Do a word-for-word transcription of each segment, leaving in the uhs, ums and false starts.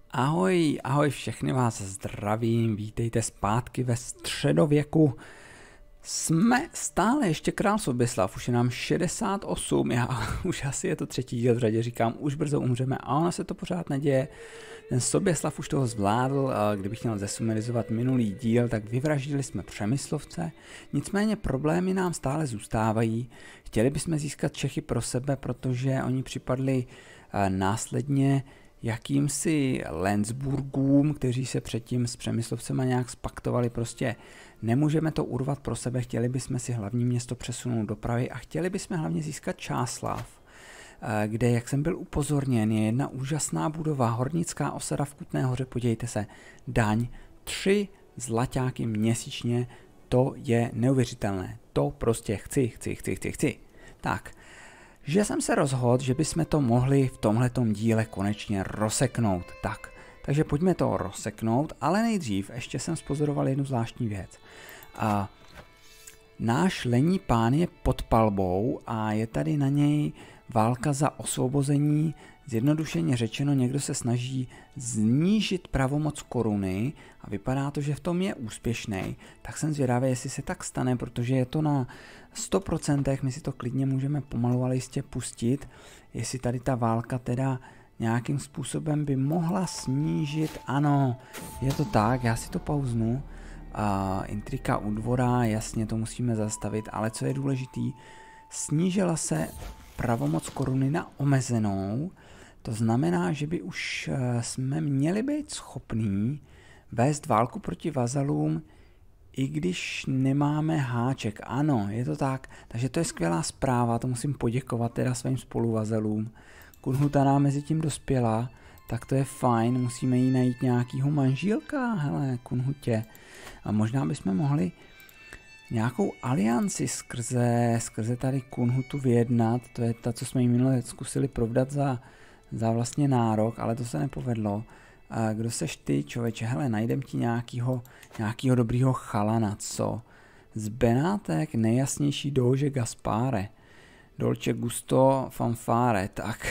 Ahoj, ahoj, všechny vás zdravím, vítejte zpátky ve středověku. Jsme stále ještě král Soběslav, už je nám šedesát osm, já už asi je to třetí díl v řadě, říkám, už brzo umřeme a ono se to pořád neděje. Ten Soběslav už toho zvládl, kdybych měl zesumarizovat minulý díl, tak vyvraždili jsme Přemyslovce, nicméně problémy nám stále zůstávají. Chtěli bychom získat Čechy pro sebe, protože oni připadli následně jakýmsi Lenzburgům, kteří se předtím s Přemyslovcema nějak spaktovali, prostě nemůžeme to urvat pro sebe, chtěli bychom si hlavní město přesunout do Prahy a chtěli bychom hlavně získat Čáslav, kde, jak jsem byl upozorněn, je jedna úžasná budova, hornická osada v Kutné Hoře, podívejte se, daň, tři zlaťáky měsíčně, to je neuvěřitelné, to prostě chci, chci, chci, chci, chci. Tak, že jsem se rozhodl, že bychom to mohli v tomhletom díle konečně rozseknout. Tak, takže pojďme to rozseknout, ale nejdřív ještě jsem spozoroval jednu zvláštní věc. A náš lenní pán je pod palbou a je tady na něj válka za osvobození. Zjednodušeně řečeno, někdo se snaží znížit pravomoc koruny a vypadá to, že v tom je úspěšný. Tak jsem zvědavý, jestli se tak stane, protože je to na sto procent, my si to klidně můžeme pomalu, ale jistě pustit, jestli tady ta válka teda nějakým způsobem by mohla snížit. Ano, je to tak, já si to pauznu. A intrika u dvora, jasně, to musíme zastavit, ale co je důležitý, snížila se pravomoc koruny na omezenou, to znamená, že by už jsme měli být schopní vést válku proti vazalům, i když nemáme háček. Ano, je to tak, takže to je skvělá zpráva, to musím poděkovat teda svým spoluvazalům. Kunhuta nám mezi tím dospěla, tak to je fajn, musíme jí najít nějakýho manžílka, hele, Kunhutě. A možná bychom mohli nějakou alianci skrze, skrze tady Kunhutu vyjednat, to je ta, co jsme jí minule zkusili provdat za, za vlastně nárok, ale to se nepovedlo. A kdo seš ty, člověče, hele, najdem ti nějakýho, nějakýho dobrýho chalana, co? Z Benátek nejjasnější douže Gaspáre, Dolce Gusto Fanfare, tak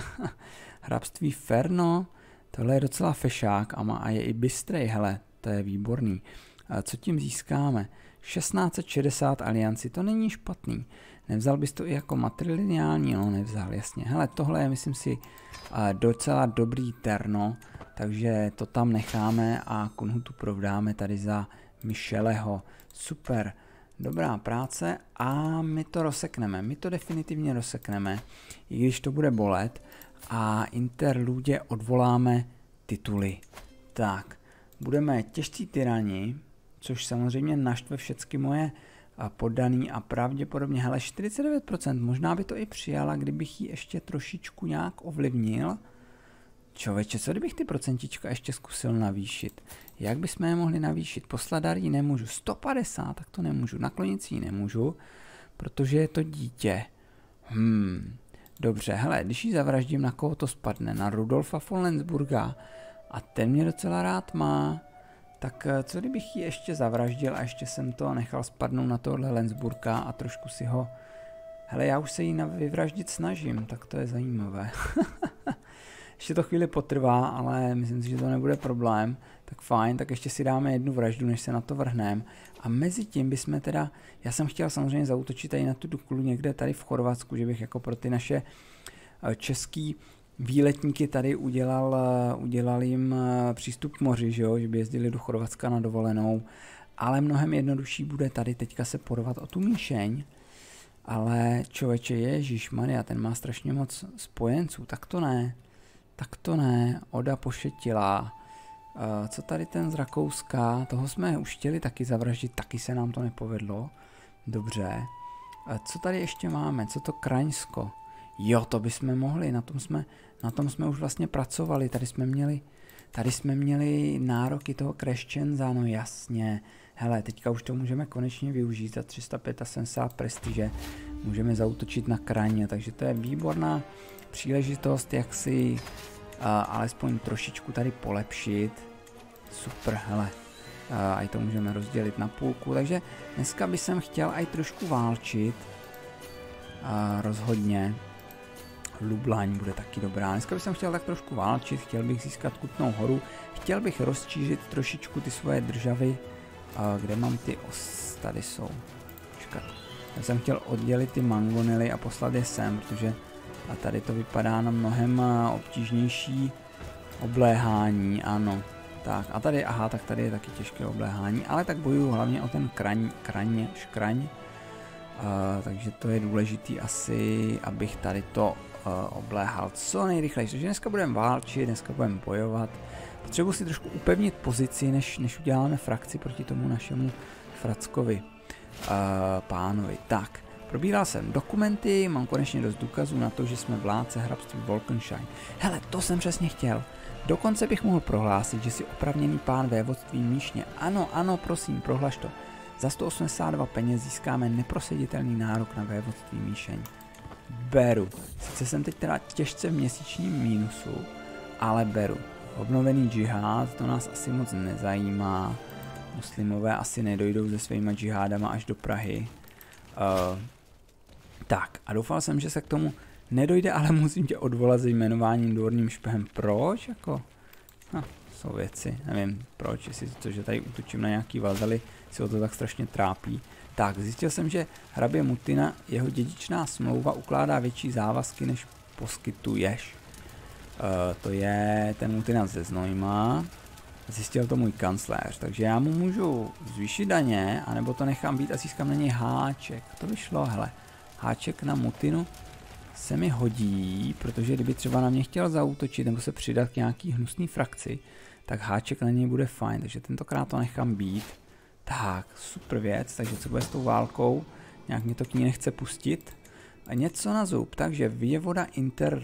hrabství Ferno, tohle je docela fešák a, má, a je i bystrej, hele, to je výborný. A co tím získáme? šestnáct set šedesát alianci, to není špatný. Nevzal bys to i jako matrilineální? No, nevzal, jasně. Hele, tohle je, myslím si, docela dobrý terno, takže to tam necháme a Kunhutu provdáme tady za Micheleho. Super, dobrá práce a my to rozsekneme, my to definitivně rozsekneme, i když to bude bolet a interludě odvoláme tituly. Tak, budeme těžcí tyrani, což samozřejmě naštve všechny moje poddaný a pravděpodobně, hele, čtyřicet devět procent, možná by to i přijala, kdybych ji ještě trošičku nějak ovlivnil. Člověče, co kdybych ty procentička ještě zkusil navýšit? Jak bychom je mohli navýšit? Poslat dar jí nemůžu, sto padesát, tak to nemůžu, naklonit jí nemůžu, protože je to dítě. Hmm, dobře, hele, když ji zavraždím, na koho to spadne? Na Rudolfa von Lenzburga a ten mě docela rád má. Tak co kdybych ji ještě zavraždil a ještě jsem to nechal spadnout na tohle Lenzburga a trošku si ho... Hele, já už se jí vyvraždit snažím, tak to je zajímavé. Ještě to chvíli potrvá, ale myslím si, že to nebude problém. Tak fajn, tak ještě si dáme jednu vraždu, než se na to vrhneme. A mezi tím bychom teda... Já jsem chtěl samozřejmě zaútočit tady na tu Duklu někde tady v Chorvatsku, že bych jako pro ty naše český výletníky tady udělal, udělal jim přístup k moři, že, jo? Že by jezdili do Chorvatska na dovolenou, ale mnohem jednodušší bude tady teďka se porovat o tu míšeň, ale člověče, ježišmarja, ten má strašně moc spojenců, tak to ne, tak to ne, Oda pošetila, co tady ten z Rakouska, toho jsme už chtěli taky zavraždit, taky se nám to nepovedlo, dobře, co tady ještě máme, co to Kraňsko? Jo, to bychom mohli, na tom jsme, na tom jsme už vlastně pracovali, tady jsme měli, tady jsme měli nároky toho Kreščenza, no jasně, hele, teďka už to můžeme konečně využít za tři sta sedmdesát pět prestiže, můžeme zaútočit na Kraně, takže to je výborná příležitost, jak si a, alespoň trošičku tady polepšit, super, hele, a i to můžeme rozdělit na půlku, takže dneska bych chtěl i trošku válčit, a rozhodně. Lublaň bude taky dobrá. Dneska bych chtěl tak trošku válčit, chtěl bych získat Kutnou horu, chtěl bych rozšířit trošičku ty svoje državy. A kde mám ty os? Tady jsou. Počkat. Já jsem chtěl oddělit ty mangonely a poslat je sem, protože a tady to vypadá na mnohem obtížnější obléhání, ano. Tak a tady, aha, tak tady je taky těžké obléhání, ale tak bojuju hlavně o ten kraň, kraň, škraň. Uh, takže to je důležitý asi, abych tady to uh, obléhal co nejrychleji. Takže dneska budeme válčit, dneska budeme bojovat. Potřebuji si trošku upevnit pozici, než, než uděláme frakci proti tomu našemu frackovi uh, pánovi. Tak, probíral jsem dokumenty, mám konečně dost důkazů na to, že jsme vládce hrabství Wolkenstein. Hele, to jsem přesně chtěl. Dokonce bych mohl prohlásit, že si opravněný pán vévodství Míšně. Ano, ano, prosím, prohlaš to. Za sto osmdesát dva peněz získáme neproseditelný nárok na vévodství Míšeň. Beru. Sice jsem teď teda těžce v měsíčním mínusu, ale beru. Obnovený džihád, to nás asi moc nezajímá. Muslimové asi nedojdou se svýma džihádama až do Prahy. Uh, tak, a doufal jsem, že se k tomu nedojde, ale musím tě odvolat se jmenováním dvorním špehem. Proč? Jako? Hm, jsou věci, nevím proč, jestli to, že tady útočím na nějaký vazaly, si o to tak strašně trápí. Tak, zjistil jsem, že hrabě Mutina, jeho dědičná smlouva ukládá větší závazky, než poskytuješ. Uh, to je ten Mutina ze Znojma. Zjistil to můj kancléř, takže já mu můžu zvýšit daně, anebo to nechám být a získám na něj háček. To by šlo, hele. Háček na Mutinu se mi hodí, protože kdyby třeba na mě chtěl zaútočit nebo se přidat k nějaký hnusný frakci, tak háček na něj bude fajn, takže tentokrát to nechám být. Tak, super věc, takže co bude s tou válkou? Nějak mě to k ní nechce pustit. A něco na zub, takže věvoda Inter...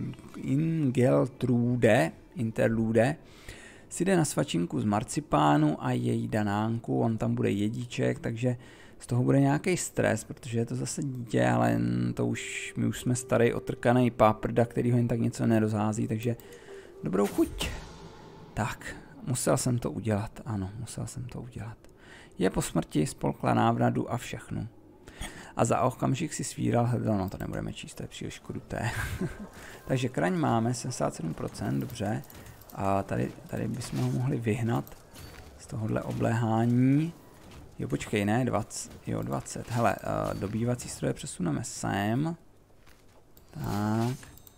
Ingeltrude, Interlude si jde na svačinku z marcipánu a její danánku, on tam bude jedíček, takže z toho bude nějaký stres, protože je to zase dítě, ale to už, my už jsme starý otrkaný páprda, který ho jen tak něco nerozhází, takže dobrou chuť. Tak, musel jsem to udělat, ano, musel jsem to udělat. Je po smrti, spolkla návradu a všechno. A za okamžik si svíral hrdlo, no to nebudeme číst, to je příliš kruté. Takže kraň máme, sedmdesát sedm procent, dobře. A tady, tady bychom ho mohli vyhnat z tohohle obléhání. Jo, počkej, ne, dvacet, jo, dvacet. Hele, uh, dobývací stroje přesuneme sem. Tak.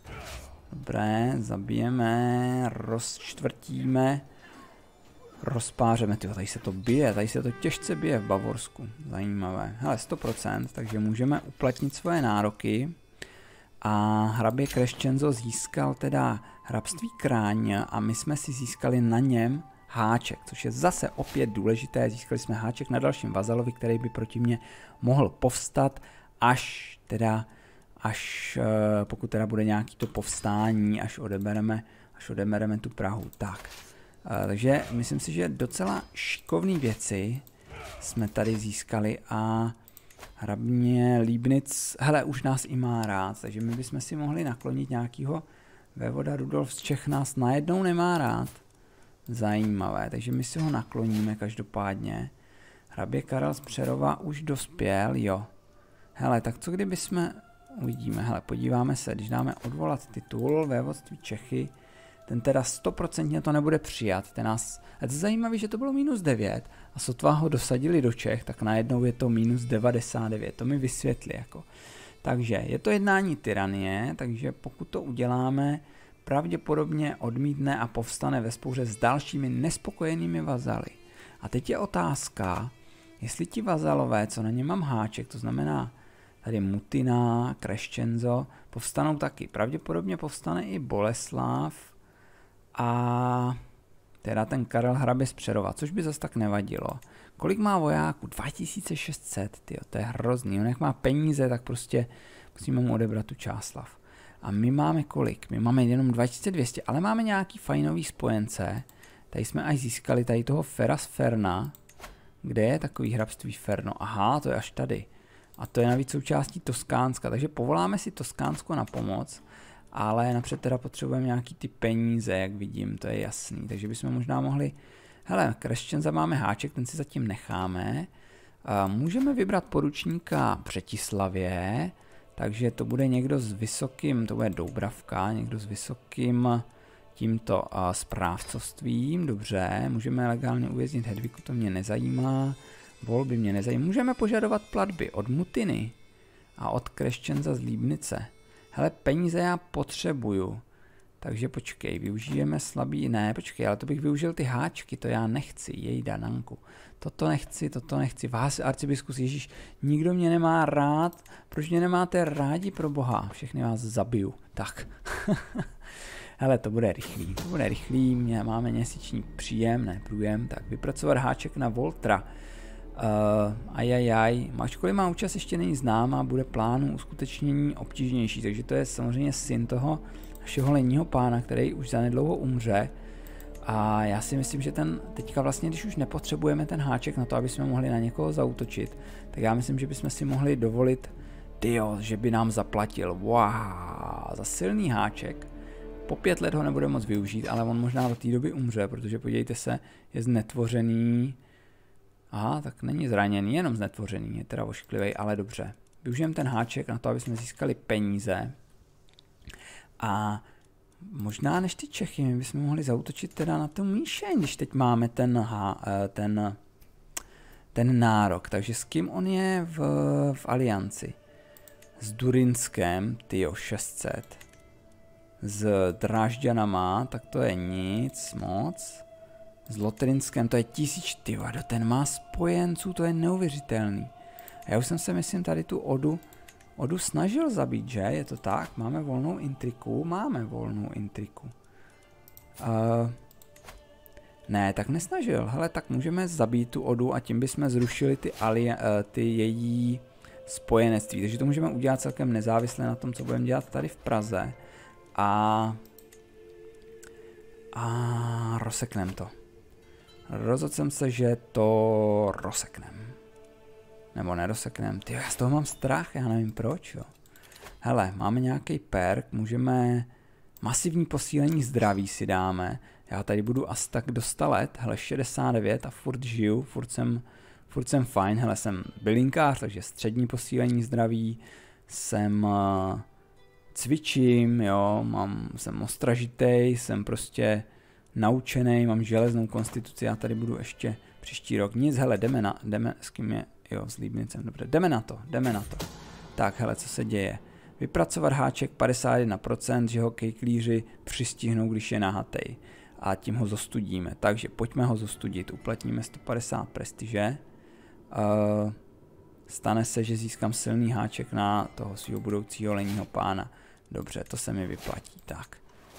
Dobré, zabijeme, rozčtvrtíme, rozpářeme. Tyjo, tady se to bije, tady se to těžce bije v Bavorsku. Zajímavé. Hele, sto procent, takže můžeme uplatnit svoje nároky. A hrabě Crescenzo získal teda hrabství Kráň a my jsme si získali na něm háček, což je zase opět důležité. Získali jsme háček na dalším vazalovi, který by proti mně mohl povstat, až teda, až pokud teda bude nějaký to povstání, až odebereme, až odebereme tu Prahu. Tak, takže myslím si, že docela šikovné věci jsme tady získali a hrabně Líbnic, hele, už nás i má rád, takže my bychom si mohli naklonit nějakýho vévoda Rudolf z Čech nás najednou nemá rád. Zajímavé, takže my si ho nakloníme každopádně. Hrabě Karel z Přerova už dospěl, jo. Hele, tak co kdyby jsme, uvidíme, hele, podíváme se, když dáme odvolat titul vévodství Čechy, ten teda stoprocentně to nebude přijat, ten nás, a to je zajímavé, že to bylo minus devět a sotva ho dosadili do Čech, tak najednou je to minus devadesát devět, to mi vysvětlí jako. Takže je to jednání tyranie, takže pokud to uděláme, pravděpodobně odmítne a povstane ve spouře s dalšími nespokojenými vazaly. A teď je otázka, jestli ti vazalové, co na ně mám háček, to znamená tady Mutina, Crescenzo, povstanou taky. Pravděpodobně povstane i Boleslav a teda ten Karel hrabě z Přerova, což by zase tak nevadilo. Kolik má vojáků? dva tisíce šest set, tyjo, to je hrozný. On jak má peníze, tak prostě musíme mu odebrat tu Čáslav. A my máme kolik? My máme jenom dva tisíce dvě stě, ale máme nějaký fajnový spojence. Tady jsme až získali tady toho Feras Ferna. Kde je takový hrabství Ferno? Aha, to je až tady. A to je navíc součástí Toskánska, takže povoláme si Toskánsko na pomoc. Ale napřed teda potřebujeme nějaký ty peníze, jak vidím, to je jasný. Takže bychom možná mohli... Hele, Crescenza máme háček, ten si zatím necháme. A můžeme vybrat poručníka Břetislavě. Takže to bude někdo s vysokým, to bude Doubravka, někdo s vysokým tímto uh, správcovstvím. Dobře, můžeme legálně uvěznit Hedviku, to mě nezajímá. Volby mě nezajímá. Můžeme požadovat platby od Mutiny a od Kreščenza z Líbnice. Hele, peníze já potřebuju. Takže počkej, využijeme slabý, ne, počkej, ale to bych využil ty háčky, to já nechci, jejda, Nanku. Toto nechci, toto nechci, vás, arcibiskus, Ježíš, nikdo mě nemá rád, proč mě nemáte rádi pro boha, všechny vás zabiju, tak. Hele, to bude rychlý, to bude rychlý, mě máme měsíční příjem, ne průjem, tak vypracovat háček na Voltra. Uh, ajajaj, ačkoliv má účast ještě není známa, bude plánu uskutečnění obtížnější, takže to je samozřejmě syn toho našeho lenního pána, který už zanedlouho umře. A já si myslím, že ten teďka vlastně, když už nepotřebujeme ten háček na to, aby jsme mohli na někoho zaútočit, tak já myslím, že bychom si mohli dovolit, tyjo, že by nám zaplatil, wow, za silný háček. Po pět let ho nebude moc využít, ale on možná do té doby umře, protože podívejte se, je znetvořený. Aha, tak není zraněný, jenom znetvořený, je teda ošklivý, ale dobře. Využijeme ten háček na to, aby jsme získali peníze. A možná než ty Čechy, my bychom mohli zaútočit teda na tu Míšeň, když teď máme ten, ten, ten nárok. Takže s kým on je v, v alianci? S Durinskem, tyjo, šest set. S Drážďanama, tak to je nic moc. S Lotrinskem, to je tisíc, tyjo, ten má spojenců, to je neuvěřitelný. A já už jsem se, myslím, tady tu Odu Odu snažil zabít, že? Je to tak? Máme volnou intriku? Máme volnou intriku. Uh, ne, tak nesnažil. Hele, tak můžeme zabít tu Odu a tím bychom zrušili ty, alia, uh, ty její spojenectví. Takže to můžeme udělat celkem nezávisle na tom, co budeme dělat tady v Praze. A... A rozsekneme to. Rozhodl jsem se, že to rozsekneme. Nebo nedosekneme. Ty, já z toho mám strach, já nevím proč, jo. Hele, máme nějaký perk, můžeme masivní posílení zdraví si dáme. Já tady budu asi tak do sta let, hele, šedesát devět a furt žiju, furt jsem, furt jsem fajn, hele, jsem bylinkář, takže střední posílení zdraví, jsem uh, cvičím, jo, mám, jsem ostražitej, jsem prostě naučený, mám železnou konstituci, já tady budu ještě příští rok. Nic, hele, jdeme na, jdeme, s kým je, jo, s Líbnicem, dobře, jdeme na to, jdeme na to. Tak, hele, co se děje? Vypracovat háček padesát jedna procent, že ho kejklíři přistihnou, když je nahatej. A tím ho zostudíme. Takže pojďme ho zostudit. Uplatníme sto padesát prestiže. Uh, stane se, že získám silný háček na toho svého budoucího lenního pána. Dobře, to se mi vyplatí. Tak.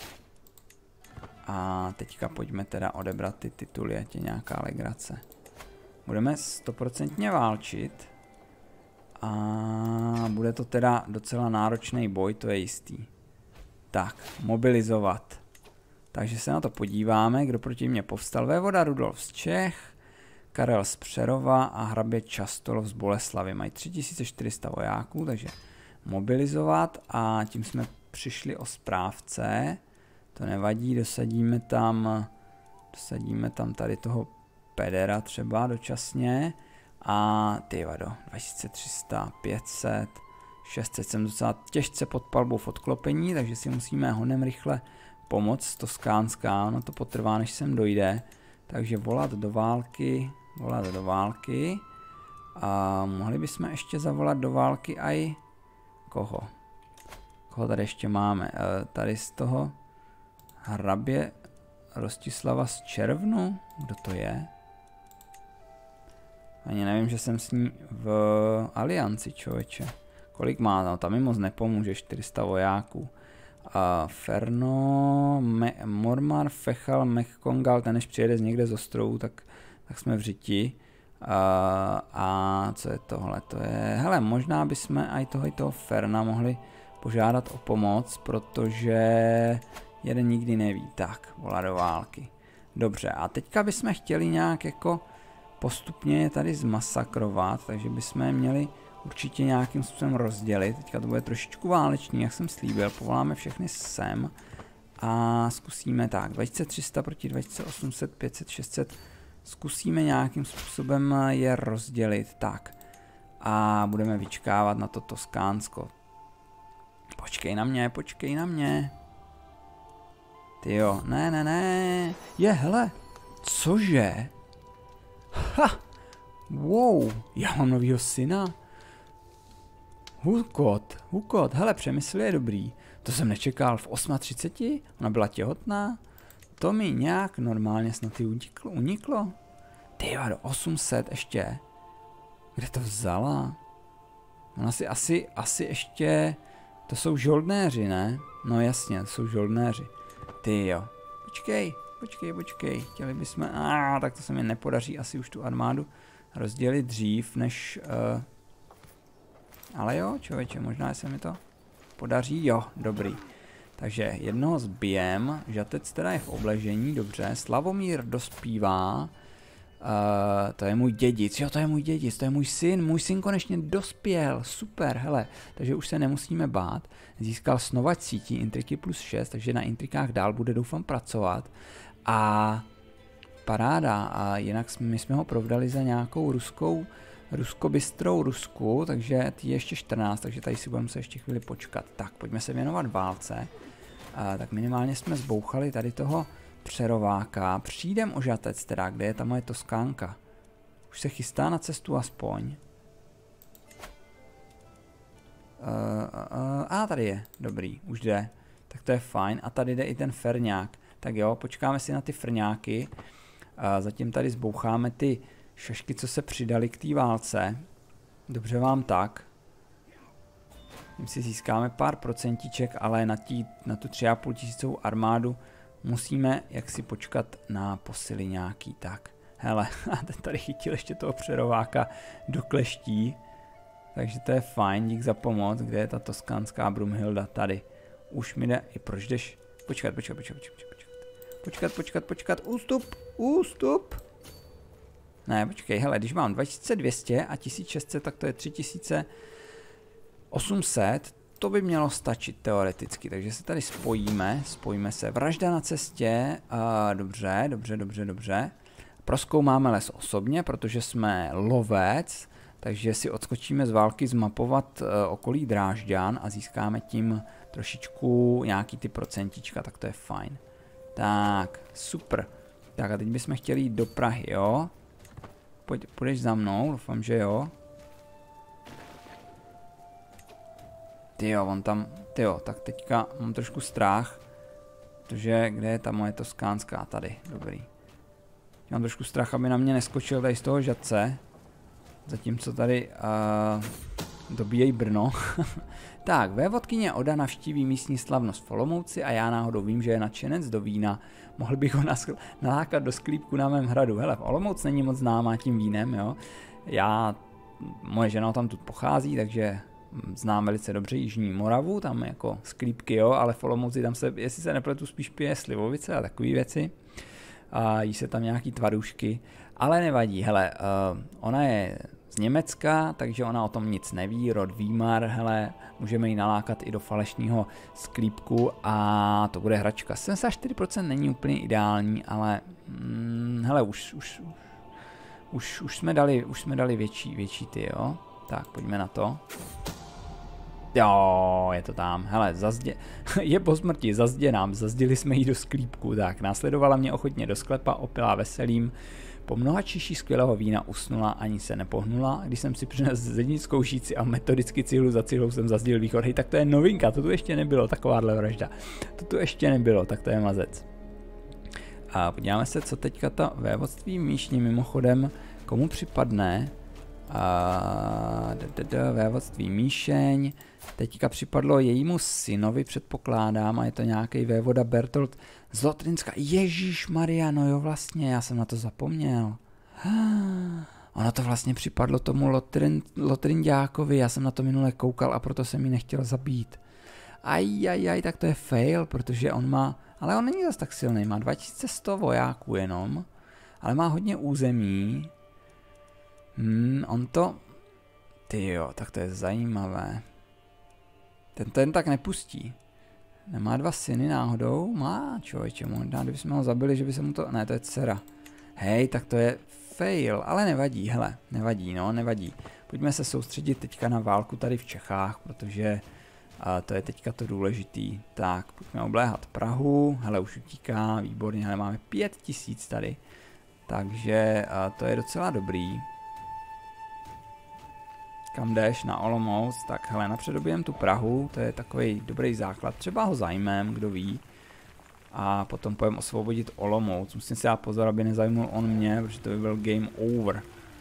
A teďka pojďme teda odebrat ty tituly, ať je nějaká legrace. Budeme stoprocentně válčit. A bude to teda docela náročný boj, to je jistý. Tak, mobilizovat. Takže se na to podíváme, kdo proti mě povstal. Vévoda Rudolf z Čech, Karel z Přerova a hrabě Častolov z Boleslavy. Mají tři tisíce čtyři sta vojáků, takže mobilizovat a tím jsme přišli o správce. To nevadí, dosadíme tam, dosadíme tam tady toho pedera třeba dočasně. A ty vado, dva tisíce tři sta, pět set, šest set, jsem docela těžce pod palbou v odklopení, takže si musíme honem rychle pomoct. Toskánská, ono to potrvá, než sem dojde. Takže volat do války, volat do války. A mohli bychom ještě zavolat do války aj koho? Koho tady ještě máme? E, tady z toho hrabě Rostislava z Červnu? Kdo to je? Ani nevím, že jsem s ní v alianci, člověče. Kolik má? No, tam mi moc nepomůže, čtyři sta vojáků. Uh, Ferno, Me, Mormar, Fechal, Mechkongal, ten než přijede z někde z ostrovů, tak, tak jsme v řiti. Uh, a co je tohle? To je, hele, možná bychom i tohoto Ferna mohli požádat o pomoc, protože jeden nikdy neví. Tak, volá do války. Dobře, a teďka bychom chtěli nějak jako postupně je tady zmasakrovat, takže bychom je měli určitě nějakým způsobem rozdělit. Teďka to bude trošičku válečný, jak jsem slíbil, povoláme všechny sem a zkusíme tak, dva tisíce tři sta proti dva tisíce osm set, pět set, šest set, zkusíme nějakým způsobem je rozdělit, tak. A budeme vyčkávat na to Toskánsko. Počkej na mě, počkej na mě. Tyjo, ne, ne, ne. Je, hele. Cože? Ha! Wow, já mám novýho syna. Hukot, Hukot, hele, přemysl je dobrý. To jsem nečekal v třicet osm, ona byla těhotná. To mi nějak normálně snad i uniklo. uniklo. Tyjo, do osm set ještě. Kde to vzala? Ona si asi, asi ještě... To jsou žoldnéři, ne? No jasně, to jsou žoldnéři. Tyjo, počkej, počkej, počkej. Chtěli bychom... Ah, tak to se mi nepodaří asi už tu armádu rozdělit dřív, než... Uh... Ale jo, člověče, možná se mi to podaří. Jo, dobrý. Takže jednoho zbijem, žatec teda je v obležení, dobře. Slavomír dospívá. Uh, to je můj dědic, jo, to je můj dědic, to je můj syn, můj syn konečně dospěl, super, hele, takže už se nemusíme bát. Získal snovač sítí, intriky plus šest, takže na intrikách dál bude doufám pracovat. A paráda, a jinak jsme, my jsme ho provdali za nějakou ruskou, ruskobystrou Rusku, takže ty je ještě čtrnáct, takže tady si budeme se ještě chvíli počkat. Tak, pojďme se věnovat válce. Uh, tak minimálně jsme zbouchali tady toho přerováka. Přijdem o žatec teda, kde je ta moje Toskánka. Už se chystá na cestu aspoň. Uh, uh, uh, a tady je, dobrý, už jde. Tak to je fajn. A tady jde i ten ferňák. Tak jo, počkáme si na ty frňáky. Uh, zatím tady zboucháme ty šašky, co se přidali k té válce. Dobře vám tak. Tím si získáme pár procentiček, ale na, tí, na tu tři a půl tisícovou armádu musíme jaksi počkat na posily nějaký. Tak, hele, a ten tady chytil ještě toho přerováka do kleští. Takže to je fajn, dík za pomoc. Kde je ta toskánská Brumhilda? Tady. Už mi jde, i proč jdeš? Počkat, počkat, počkat, počkat, počkat. Počkat, počkat, počkat, ústup, ústup. Ne, počkej, hele, když mám dva tisíce dvě stě a tisíc šest set, tak to je tři tisíce osm set. To by mělo stačit teoreticky, takže se tady spojíme, spojíme se. Vražda na cestě, uh, dobře, dobře, dobře, dobře. Prozkoumáme les osobně, protože jsme lovec, takže si odskočíme z války zmapovat uh, okolí Drážďan a získáme tím trošičku nějaký ty procentička, tak to je fajn. Tak, super. Tak a teď bychom chtěli jít do Prahy, jo? Pojď, půjdeš za mnou, doufám, že jo. Tyjo, on tam, tyjo, tak teďka mám trošku strach, protože kde je ta moje toskánská, tady, dobrý. Mám trošku strach, aby na mě neskočil tady z toho žadce, zatímco tady uh, dobíjejí Brno. Tak, vévodkyně Oda navštíví místní slavnost v Olomouci a já náhodou vím, že je nadšenec do vína. Mohl bych ho nalákat do sklípku na mém hradu. Hele, v Olomouc není moc známá tím vínem, jo. Já, moje žena tam tu pochází, takže znám velice dobře Jižní Moravu, tam jako sklípky, jo, ale v Olomouci tam se, jestli se nepletu, spíš pije slivovice a takové věci. A jí se tam nějaký tvarušky, ale nevadí, hele, uh, ona je z Německa, takže ona o tom nic neví, rod Výmar, hele, můžeme ji nalákat i do falešného sklípku a to bude hračka. sedmdesát čtyři procent není úplně ideální, ale mm, hele, už, už, už, už jsme dali, už jsme dali větší, větší ty, jo. Tak, pojďme na to. Jo, je to tam. Hele, zazdě... je po smrti, zazdě nám, zazděli jsme jí do sklípku. Tak, následovala mě ochotně do sklepa, opila veselým. Po mnoha číší skvělého vína usnula, ani se nepohnula. Když jsem si přinesl zednickou šíci a metodicky cihlu za cihlou jsem zazdělil východ. Hej, tak to je novinka, to tu ještě nebylo, takováhle vražda. To tu ještě nebylo, tak to je mazec. A podíváme se, co teďka ta vévodství míšní mimochodem, komu připadne. A vévodství Míšeň. Teďka připadlo jejímu synovi, předpokládám, a je to nějaký vévoda Bertolt z Lotrinska. Ježíš Maria, no jo, vlastně, já jsem na to zapomněl. Ono to vlastně připadlo tomu Lotrin, Lotrinďákovi, já jsem na to minule koukal a proto jsem ji nechtěl zabít. Ajajaj, tak to je fail, protože on má, ale on není zase tak silný, má dva tisíce sto vojáků jenom, ale má hodně území. Hmm, on to... Tyjo, tak to je zajímavé. Ten to jen tak nepustí. Nemá dva syny náhodou? Má, člověče, možná, kdybychom ho zabili, že by se mu to... Ne, to je dcera. Hej, tak to je fail, ale nevadí, hele, nevadí, no, nevadí. Pojďme se soustředit teďka na válku tady v Čechách, protože A to je teďka to důležitý. Tak, pojďme obléhat Prahu. Hele, už utíká, výborně, hele, máme pět tisíc tady. Takže to je docela dobrý. Kam jdeš? Na Olomouc. Tak hele, napřed dobijem tu Prahu, to je takový dobrý základ. Třeba ho zajmem, kdo ví. A potom půjdeme osvobodit Olomouc. Musím si dát pozor, aby nezajmul on mě, protože to by byl game over.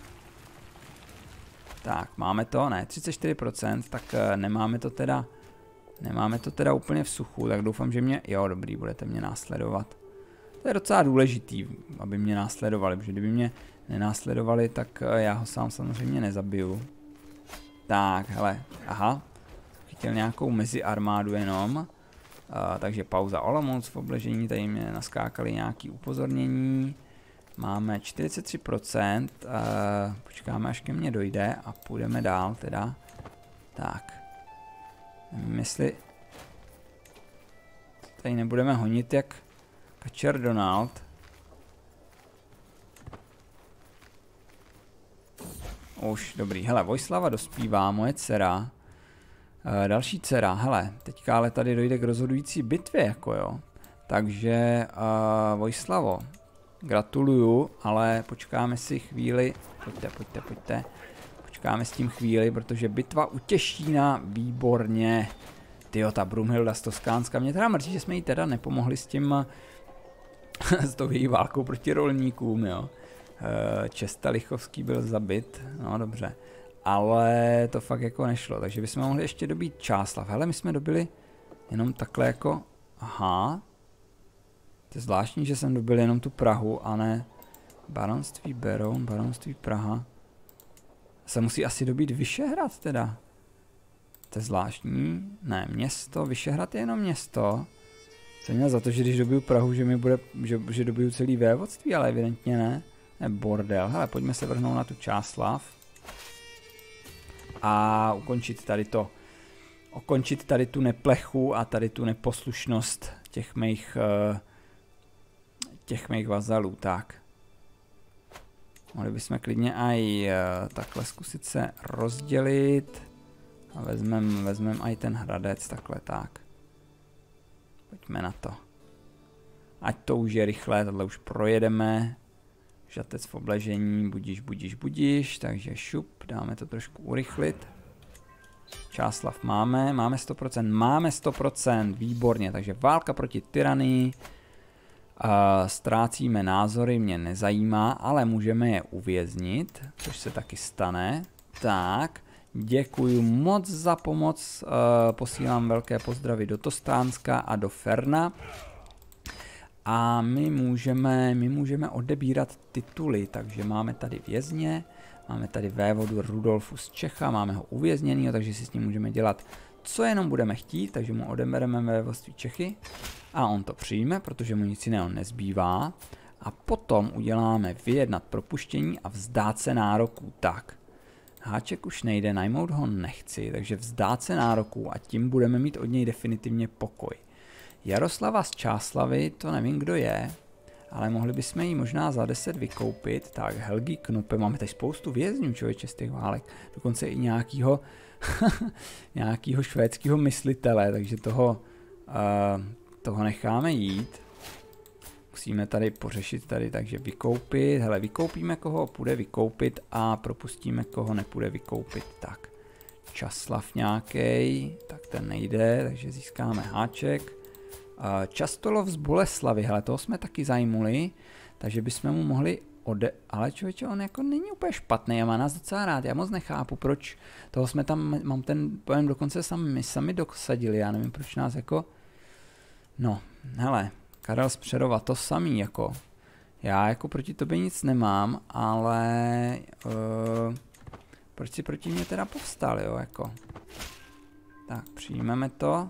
Tak, máme to? Ne, třicet čtyři procent, tak nemáme to teda, nemáme to teda úplně v suchu, tak doufám, že mě, jo dobrý, budete mě následovat. To je docela důležitý, aby mě následovali, protože kdyby mě nenásledovali, tak já ho sám samozřejmě nezabiju. Tak, hele, aha, chytil nějakou meziarmádu jenom, uh, takže pauza Olomouc v obležení, tady mě naskákaly nějaké upozornění. Máme čtyřicet tři procent, uh, počkáme až ke mně dojde a půjdeme dál teda. Tak, nevím jestli tady nebudeme honit jak Kačer Donald. Už, dobrý, hele, Vojslava dospívá, moje dcera. E, další dcera, hele, teďka ale tady dojde k rozhodující bitvě, jako jo. Takže, e, Vojslavo, gratuluju, ale počkáme si chvíli, pojďte, pojďte, pojďte. Počkáme s tím chvíli, protože bitva u Těšína, výborně. Tyjo, ta Brumhilda z Toskánska, mě teda mrzí, že jsme jí teda nepomohli s tím, s tou její válkou proti rolníkům, jo. Česta Lichovský byl zabit, no dobře, ale to fakt jako nešlo, takže bychom mohli ještě dobít Čáslav. Hele, my jsme dobili jenom takhle jako, aha, to je zvláštní, že jsem dobil jenom tu Prahu a ne baronství Beroun, baronství Praha. Se musí asi dobít Vyšehrad teda. To je zvláštní, ne, město, Vyšehrad je jenom město. Jsem měl za to, že když dobiju Prahu, že mi bude, že, že dobiju celý vévodství, ale evidentně ne. Ne, bordel. Hele, pojďme se vrhnout na tu Čáslav. A ukončit tady to. Ukončit tady tu neplechu a tady tu neposlušnost těch mých, uh, těch mých vazalů. Tak. Mohli bychom klidně aj uh, takhle zkusit se rozdělit. A vezmeme vezmem aj ten Hradec, takhle tak. Pojďme na to. Ať to už je rychle, tohle už projedeme. Žatec v obležení, budíš, budíš, budíš, takže šup, dáme to trošku urychlit. Čáslav máme, máme sto procent, máme sto procent, výborně, takže válka proti tyranii. Uh, ztrácíme názory, mě nezajímá, ale můžeme je uvěznit, což se taky stane. Tak, děkuji moc za pomoc, uh, posílám velké pozdravy do Tostánska a do Ferna. A my můžeme, my můžeme odebírat tituly, takže máme tady vězně, máme tady vévodu Rudolfu z Čecha, máme ho uvězněnýho, takže si s ním můžeme dělat, co jenom budeme chtít, takže mu odebereme vévodství Čechy a on to přijme, protože mu nic jiného nezbývá. A potom uděláme vyjednat propuštění a vzdát se nároků. Tak, háček už nejde, najmout ho nechci, takže vzdát se nároků a tím budeme mít od něj definitivně pokoj. Jaroslava z Čáslavy, to nevím, kdo je, ale mohli bychom ji možná za deset vykoupit. Tak, Helgi Knupe, máme tady spoustu vězňů, člověče, z těch válek, dokonce i nějakýho, nějakýho švédského myslitele, takže toho, uh, toho necháme jít. Musíme tady pořešit tady, takže vykoupit, hele, vykoupíme, koho půjde vykoupit a propustíme, koho nepůjde vykoupit. Tak, Časlav nějaký, tak ten nejde, takže získáme háček. Častolov z Boleslavy, hele, toho jsme taky zajmuli, takže bychom mu mohli ode... Ale člověče, on jako není úplně špatný a má nás docela rád, já moc nechápu, proč toho jsme tam, mám ten pojem dokonce sami, my sami dosadili, já nevím, proč nás jako... No, hele, Karel z Přerova, to samý, jako... Já jako proti tobě nic nemám, ale... Uh, proč si proti mě teda povstal, jo, jako... Tak, přijmeme to.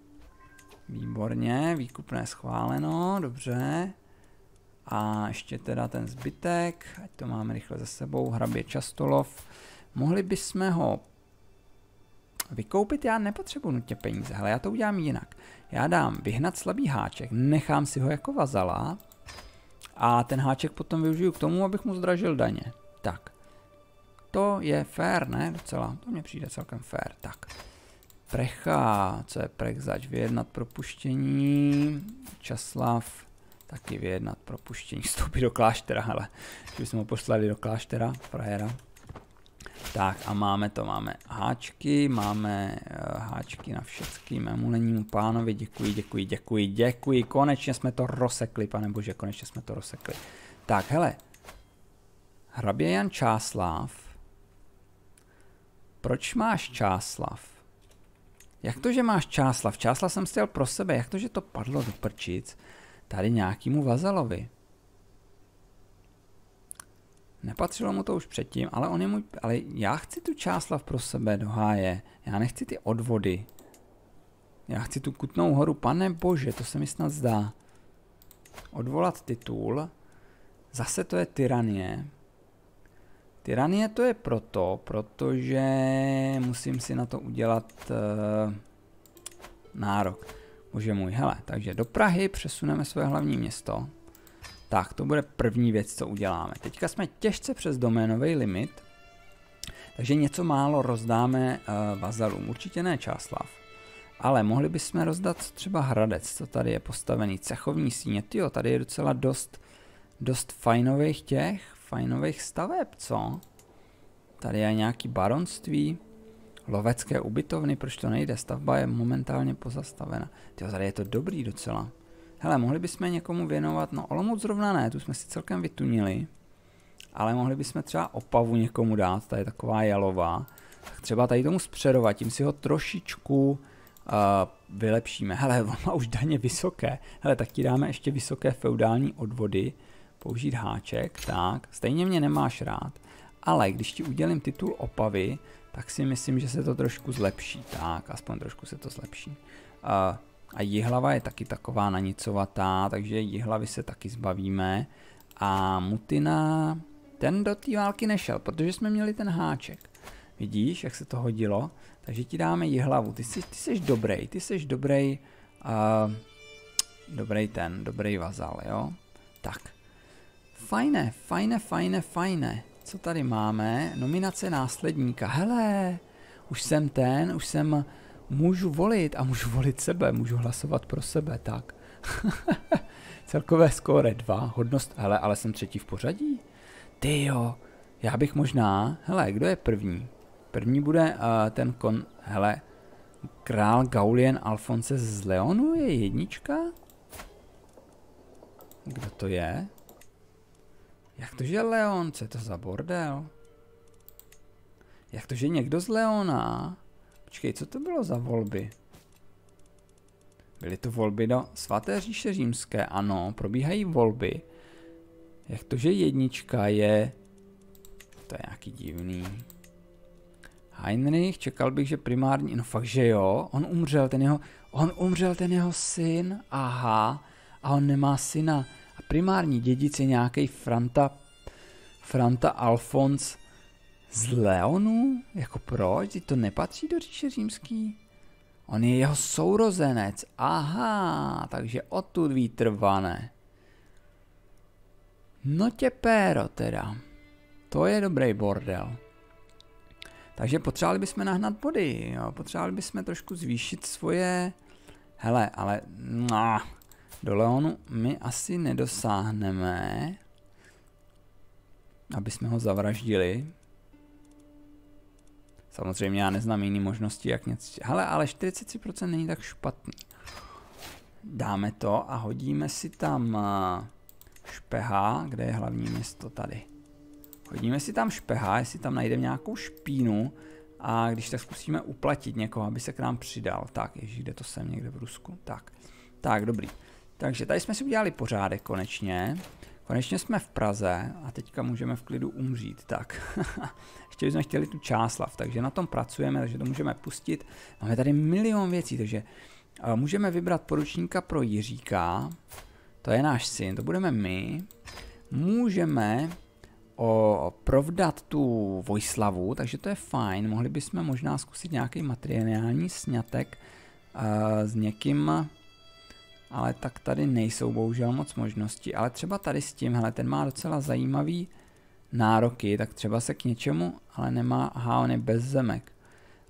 Výborně, výkupné schváleno, dobře. A ještě teda ten zbytek, ať to máme rychle za sebou, hrabě Častolov. Mohli bychom ho vykoupit, já nepotřebuji nutně peníze, hele, já to udělám jinak. Já dám vyhnat slabý háček, nechám si ho jako vazala a ten háček potom využiju k tomu, abych mu zdražil daně. Tak, to je fair, ne? Docela, to mně přijde celkem fair, tak. Precha, co je prech zač? Vyjednat propuštění. Časlav, taky vyjednat propuštění. Vstoupit do kláštera, hele. Když jsme ho poslali do kláštera, frajera. Tak a máme to, máme háčky, máme uh, háčky na všechny mému lennímu pánovi, děkuji, děkuji, děkuji, děkuji, konečně jsme to rozsekli, pane bože, konečně jsme to rozsekli. Tak, hele, hrabě Jan Čáslav, proč máš Čáslav? Jak to, že máš Čáslav? Čáslav jsem chtěl pro sebe, jak to, že to padlo do prčic tady nějakému vazalovi? Nepatřilo mu to už předtím, ale on je můj, ale já chci tu Čáslav pro sebe do háje. Já nechci ty odvody. Já chci tu Kutnou horu, pane bože, to se mi snad zdá. Odvolat titul. Zase to je tyranie. Tyranie to je proto, protože musím si na to udělat uh, nárok. Bože můj, hele, takže do Prahy přesuneme své hlavní město. Tak, to bude první věc, co uděláme. Teďka jsme těžce přes doménový limit, takže něco málo rozdáme uh, vazalům. Určitě ne Čáslav, ale mohli bychom rozdat třeba Hradec, co tady je postavený, cechovní síně. Tyjo, tady je docela dost, dost fajnových těch, fajnových staveb, co? Tady je nějaký baronství, lovecké ubytovny, proč to nejde? Stavba je momentálně pozastavena. Tyjo, tady je to dobrý docela. Hele, mohli bychom někomu věnovat, no Olomouc zrovna ne, tu jsme si celkem vytunili, ale mohli bychom třeba Opavu někomu dát, ta je taková jalová, tak třeba tady tomu Zpřerova, tím si ho trošičku uh, vylepšíme. Hele, on má už daně vysoké, hele, tak ti dáme ještě vysoké feudální odvody, použít háček, tak, stejně mě nemáš rád, ale když ti udělím titul Opavy, tak si myslím, že se to trošku zlepší, tak, aspoň trošku se to zlepší. Uh, A Jihlava je taky taková nanicovatá, takže Jihlavy se taky zbavíme. A Mutina, ten do té války nešel, protože jsme měli ten háček. Vidíš, jak se to hodilo? Takže ti dáme Jihlavu. Ty jsi, ty jsi dobrý, ty jsi dobrý, uh, dobrý ten, dobrý vazal, jo? Tak. Fajné, fajné, fajné, fajné. Co tady máme? Nominace následníka. Hele, už jsem ten, už jsem... Můžu volit a můžu volit sebe, můžu hlasovat pro sebe, tak. Celkové skóre dva, hodnost, hele, ale jsem třetí v pořadí. Ty jo, já bych možná, hele, kdo je první? První bude uh, ten kon, hele, král Gaulien Alfonse z Leonu je jednička? Kdo to je? Jak to, že Leon, co je to za bordel? Jak to, že někdo z Leona? Počkej, co to bylo za volby? Byly to volby do Svaté říše římské, ano, probíhají volby. Jak to, že jednička je... To je nějaký divný. Heinrich, čekal bych, že primární... No fakt, že jo, on umřel, ten jeho... On umřel, ten jeho syn, aha, a on nemá syna. A primární dědic je nějaký Franta... Franta Alfons... Z Leonu? Jako proč? To nepatří do říše římský? On je jeho sourozenec. Aha, takže odtud vítr vane. No tě péro teda. To je dobrý bordel. Takže potřebovali bychom nahnat body. Jo? Potřebovali bychom trošku zvýšit svoje... Hele, ale... No, do Leonu my asi nedosáhneme. Aby jsme ho zavraždili. Samozřejmě já neznám jiný možnosti, jak něco... Hele, ale čtyřicet tři procent není tak špatný. Dáme to a hodíme si tam Špeha, kde je hlavní město tady. Hodíme si tam Špeha, jestli tam najdeme nějakou špínu a když tak zkusíme uplatit někoho, aby se k nám přidal. Tak, ježíš, kde to jsem, někde v Rusku. Tak, tak, dobrý. Takže tady jsme si udělali pořádek konečně. Konečně jsme v Praze a teďka můžeme v klidu umřít. Tak, ještě bychom chtěli tu Čáslav, takže na tom pracujeme, takže to můžeme pustit. Máme tady milion věcí, takže uh, můžeme vybrat poručníka pro Jiříka, to je náš syn, to budeme my. Můžeme o, provdat tu Vojslavu, takže to je fajn, mohli bychom možná zkusit nějaký materiální sňatek uh, s někým... Ale tak tady nejsou bohužel moc možností, ale třeba tady s tím, hele, ten má docela zajímavý nároky, tak třeba se k něčemu, ale nemá, aha, on je bez zemek.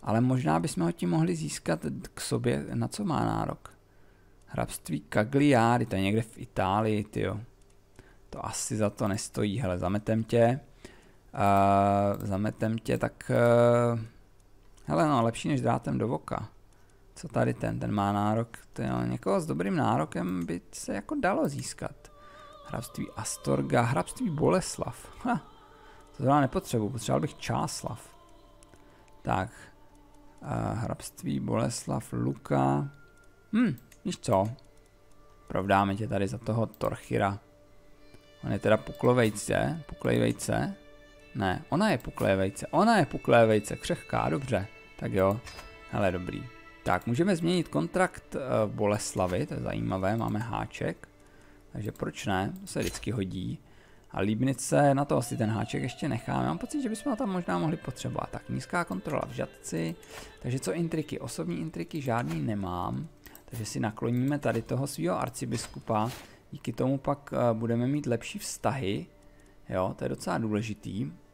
Ale možná bychom ho tím mohli získat k sobě, na co má nárok. Hrabství Cagliari, to je někde v Itálii, tyjo. To asi za to nestojí, hele, zametem tě. Uh, zametem tě, tak... Uh, hele, no, lepší než drátem do voka. Co tady ten, ten má nárok, tyjo, někoho s dobrým nárokem by se jako dalo získat. Hrabství Astorga, hrabství Boleslav. Ha, to znamená nepotřebuji, potřeboval bych Čáslav. Tak, uh, hrabství Boleslav, Luka. Hm, víš co? Provdáme tě tady za toho Torchyra. On je teda puklovejce, puklej vejce. Ne, ona je puklé vejce, ona je puklé vejce, křehká, dobře. Tak jo, hele, dobrý. Tak, můžeme změnit kontrakt v uh, Boleslavi, to je zajímavé, máme háček. Takže proč ne, to se vždycky hodí. A Líbnice, na to asi ten háček ještě necháme. Mám pocit, že bychom ho tam možná mohli potřebovat. Tak, nízká kontrola v Žatci. Takže co intriky? Osobní intriky žádný nemám. Takže si nakloníme tady toho svého arcibiskupa. Díky tomu pak uh, budeme mít lepší vztahy. Jo, to je docela důležitý. Uh,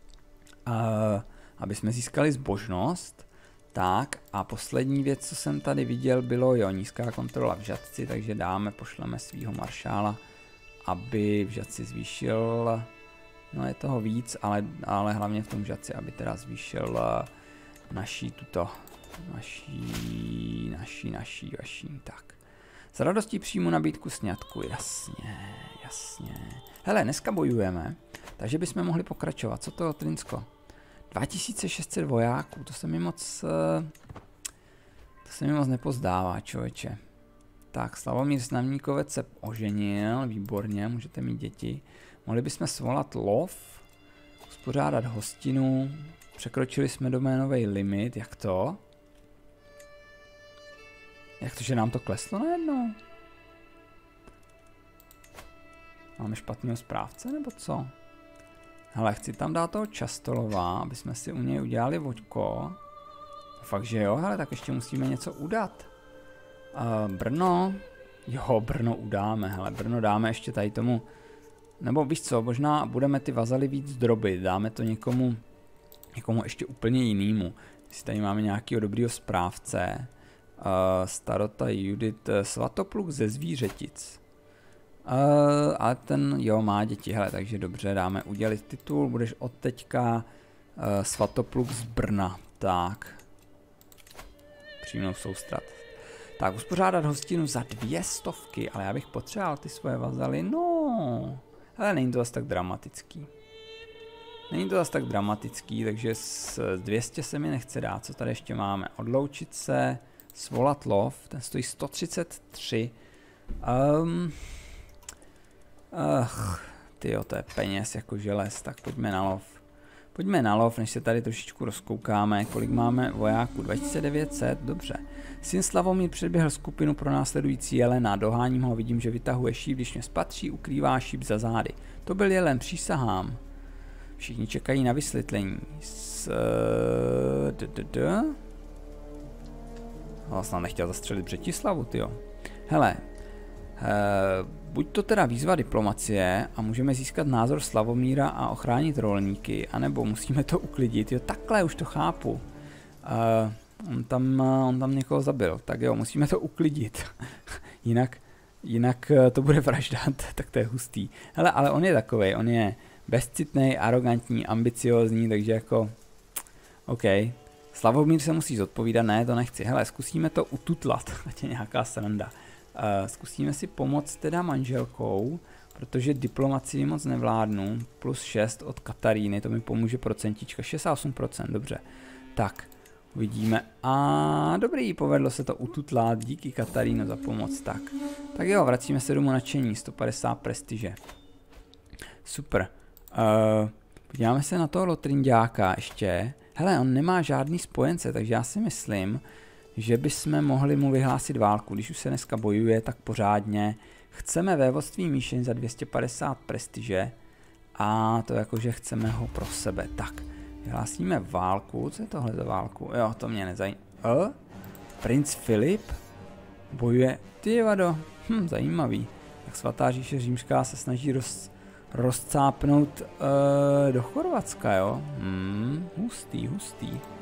aby jsme získali zbožnost. Tak a poslední věc, co jsem tady viděl, bylo jo, nízká kontrola v Žatci, takže dáme, pošleme svýho maršála, aby v Žatci zvýšil, no je toho víc, ale, ale hlavně v tom Žatci, aby teda zvýšil uh, naší tuto, naší, naší, naší, naší, tak. S radostí přijmu nabídku sňatku, jasně, jasně. Hele, dneska bojujeme, takže bychom mohli pokračovat, co to Trinsko? dva tisíce šest set vojáků, to se mi moc, to se mi moc nepozdává, člověče. Tak, Slavomír Znamníkovec se oženil, výborně, můžete mít děti. Mohli bychom svolat lov, uspořádat hostinu, překročili jsme doménový limit, jak to? Jak to, že nám to kleslo najednou? Máme špatného správce, nebo co? Hele, chci tam dát toho Častolova, aby jsme si u něj udělali voďko. Fakt, že jo, hele, tak ještě musíme něco udat. Uh, Brno, jo, Brno udáme, hele, Brno dáme ještě tady tomu, nebo víš co, možná budeme ty vazaly víc drobit, dáme to někomu, někomu ještě úplně jinému. Jestli tady máme nějakého dobrýho správce, uh, starota Judit Svatopluk ze Zvířetic. Uh, ale ten, jo, má děti, hele, takže dobře, dáme udělit titul, budeš od teďka uh, Svatopluk z Brna, tak. Přímou soustrat. Tak, uspořádat hostinu za dvě stovky, ale já bych potřeboval ty svoje vazaly, no. Ale není to zase tak dramatický. Není to zase tak dramatický, takže s dvě stě se mi nechce dát, co tady ještě máme. Odloučit se, svolat lov, ten stojí sto třicet tři. Um, Ach, tyjo, to je peněz jako želez, tak pojďme na lov. Pojďme na lov, než se tady trošičku rozkoukáme, kolik máme vojáků, dva tisíce devět set, dobře. Syn Slavomír předběhl skupinu pro následující jelena, doháním ho, vidím, že vytahuje šíp, když mě spatří, ukrývá šíp za zády. To byl jelen, přísahám. Všichni čekají na vysvětlení. S... D, d, d. Vlastně nechtěl zastřelit Břetislavu, tyjo. Hele, Uh, buď to teda výzva diplomacie a můžeme získat názor Slavomíra a ochránit rolníky, anebo musíme to uklidit, jo, takhle už to chápu. Uh, on, tam, on tam někoho zabil, tak jo, musíme to uklidit, jinak, jinak to bude vražda, tak to je hustý. Hele, ale on je takovej, on je bezcitnej, arrogantní, ambiciózní, takže jako, OK. Slavomír se musí zodpovídat, ne, to nechci, hele, zkusíme to ututlat, ať je nějaká sranda. Uh, zkusíme si pomoct teda manželkou, protože diplomacii moc nevládnu, plus šest od Kataríny, to mi pomůže procentička, šedesát osm procent, dobře. Tak, uvidíme, a dobrý, povedlo se to ututlat, díky Kataríno za pomoc, tak. Tak jo, vracíme se domů nadšení, sto padesát prestiže. Super. Uh, podíváme se na toho Lotrinďáka ještě, hele, on nemá žádný spojence, takže já si myslím, že bychom mohli mu vyhlásit válku, když už se dneska bojuje, tak pořádně. Chceme vévodství Míšeň za dvě stě padesát prestiže a to jakože chceme ho pro sebe. Tak, vyhlásíme válku, co je tohle za válku? Jo, to mě nezajímá. E? Princ Filip bojuje, ty vado, hm, zajímavý. Tak svatá říše římská se snaží roz, rozcápnout uh, do Chorvatska, jo? Hmm, hustý, hustý.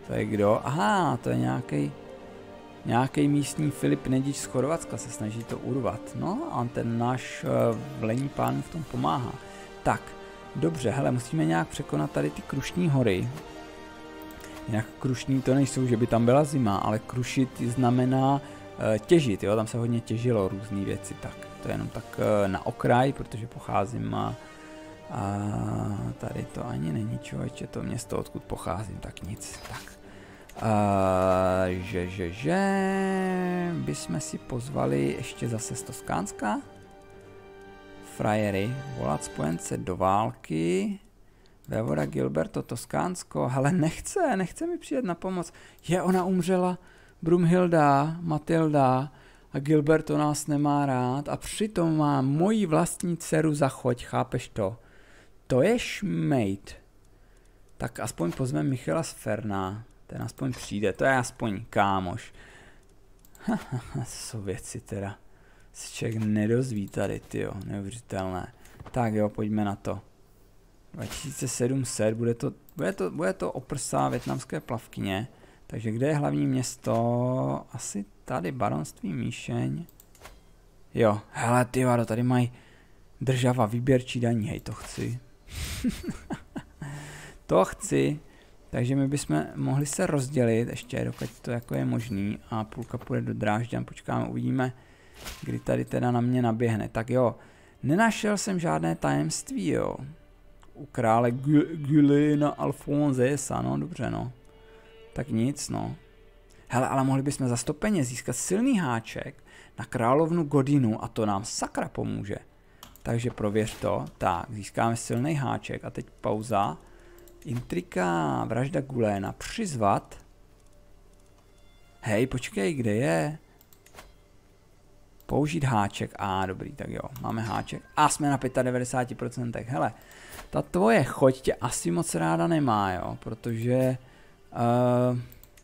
To je kdo? Aha, to je nějaký nějaký místní Filip Nedič z Chorvatska se snaží to urvat. No a ten náš uh, vlení pán v tom pomáhá. Tak, dobře, hele, musíme nějak překonat tady ty Krušní hory. Jinak Krušní to nejsou, že by tam byla zima, ale krušit znamená uh, těžit, jo, tam se hodně těžilo různé věci, tak to je jenom tak uh, na okraj, protože pocházím a, a tady to ani není, člověče, to město, odkud pocházím, tak nic, tak. Uh, že, že, že, bychom si pozvali ještě zase z Toskánska frajery, volat spojence do války, vévoda Gilberto Toskánsko, hele nechce, nechce mi přijet na pomoc, je ona umřela, Brumhilda, Matilda a Gilberto nás nemá rád a přitom má moji vlastní dceru za choť, chápeš to? To je šmejt. Tak aspoň pozvem Michala z Ferna. Ten aspoň přijde, to je aspoň kámoš. Haha, jsou věci teda. Se člověk nedozví tady, tyjo, neuvěřitelné. Tak jo, pojďme na to. dva tisíce sedm set, bude to, bude to, bude to oprsá vietnamské plavkyně. Takže kde je hlavní město? Asi tady, baronství Míšeň. Jo, hele tyjo, tady mají država, výběrčí daní, hej, to chci. To chci. Takže my bychom mohli se rozdělit ještě, dokud to jako je možný a půlka půjde do Drážďan, počkáme, uvidíme, kdy tady teda na mě naběhne. Tak jo, nenašel jsem žádné tajemství, jo, u krále Gulina Alfonzesa, no dobře no, tak nic no. Hele, ale mohli bychom za sto peněz získat silný háček na královnu Godinu a to nám sakra pomůže. Takže prověř to, tak získáme silný háček a teď pauza. Intrika, vražda Guléna, přizvat. Hej, počkej, kde je? Použít háček, a ah, dobrý, tak jo, máme háček. A jsme na devadesát pět procent, hele, ta tvoje choť tě asi moc ráda nemá, jo, protože, uh,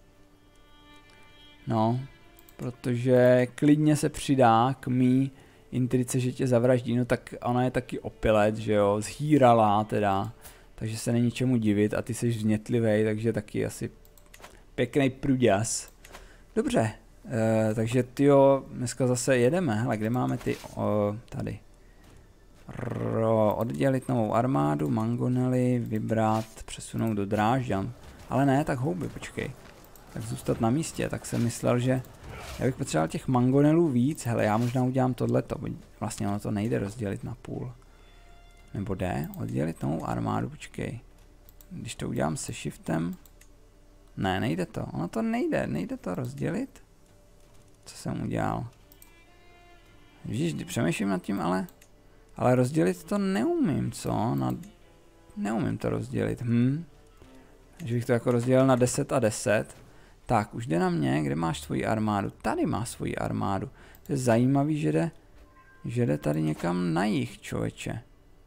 no, protože klidně se přidá k mý intrice, že tě zavraždí, no tak ona je taky opilec, že jo, zhýralá teda. Takže se není čemu divit a ty jsi vnětlivej, takže taky asi pěkný pruďas. Dobře, e, takže tyjo, dneska zase jedeme, hele, kde máme ty, o, tady. Ro, oddělit novou armádu, mangonely, vybrat, přesunout do Drážďan. Ale ne, tak houby, počkej. Tak zůstat na místě, tak jsem myslel, že já bych potřeboval těch mangonelů víc, hele, já možná udělám tohleto, vlastně ono to nejde rozdělit na půl. Nebo jde, oddělit novou armádu, počkej. Když to udělám se shiftem. Ne, nejde to, ono to nejde, nejde to rozdělit. Co jsem udělal? Víš, přemýšlím nad tím, ale... Ale rozdělit to neumím, co? Na, neumím to rozdělit, hm. Že bych to jako rozdělil na deset a deset. Tak, už jde na mě, kde máš svoji armádu? Tady má svoji armádu. To je zajímavý, že jde, že jde tady někam na jih, člověče.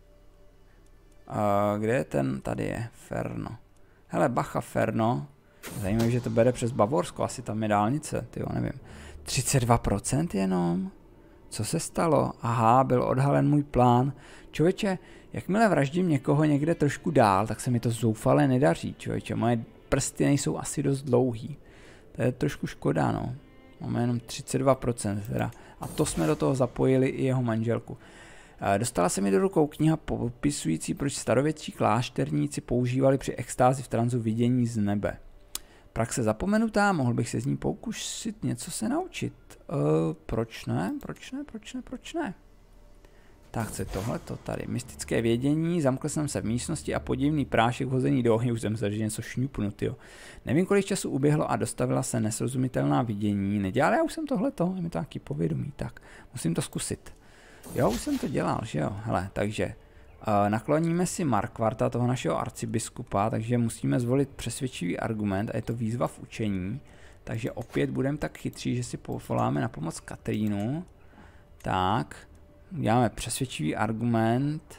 Uh, kde je ten? Tady je Ferno. Hele, bacha Ferno. Zajímavé, že to bere přes Bavorsko, asi tam je dálnice, tyjo, nevím. třicet dva procent jenom? Co se stalo? Aha, byl odhalen můj plán. Člověče, jakmile vraždím někoho někde trošku dál, tak se mi to zoufale nedaří, člověče. Moje prsty nejsou asi dost dlouhý. To je trošku škoda, no. Máme jenom třicet dva procent teda. A to jsme do toho zapojili i jeho manželku. Dostala se mi do rukou kniha popisující, proč starověcí klášterníci používali při extázi v tranzu vidění z nebe. Praxe zapomenutá, mohl bych se z ní pokusit něco se naučit. Uh, proč ne? Proč ne? Proč ne? Proč ne? Tak co je tohleto tady? Mystické vědění, zamkl jsem se v místnosti a podivný prášek vhozený do ohně, už jsem se, že něco šňupnu, tyjo. Nevím, kolik času uběhlo a dostavila se nesrozumitelná vidění. Nedělal já už jsem tohleto, je mi to taky povědomí, tak musím to zkusit. Jo, už jsem to dělal, že jo, hele, takže uh, nakloníme si Markvarta, toho našeho arcibiskupa, takže musíme zvolit přesvědčivý argument a je to výzva v učení, takže opět budeme tak chytří, že si povoláme na pomoc Katrínu, tak, uděláme přesvědčivý argument,